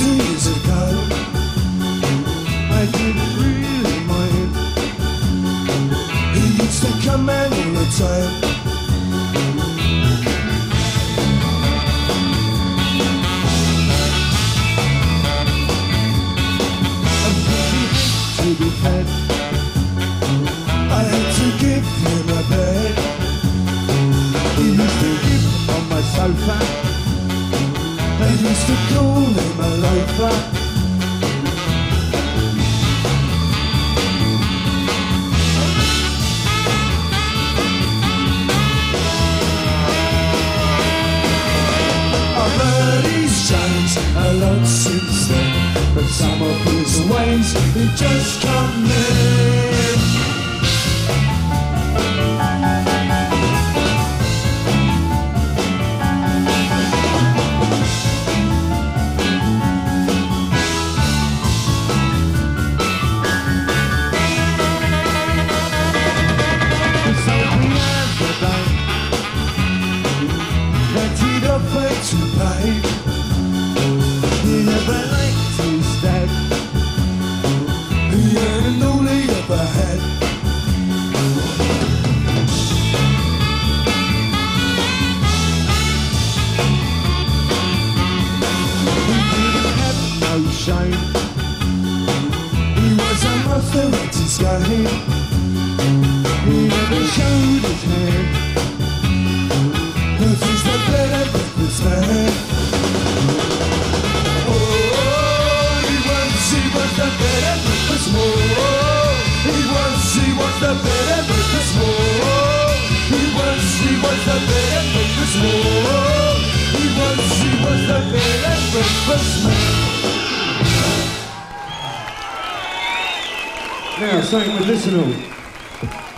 2 years ago, I didn't really mind. He used to come in all the time. And when he had to be fed, I had to give him a bed. He used to give on my sofa. I used to call him a loafer. I've heard he's changed a lot since then, but some of his ways he just can't live. To pay. He never liked his dad. He earned all he ever had. He didn't have no shame. He was a master at his game. He never showed his hand, 'cause he's the better breakfast man. Oh, he was the better breakfast man. He was the better breakfast man. He was the better breakfast man. He was the better breakfast man. Now, something medicinal.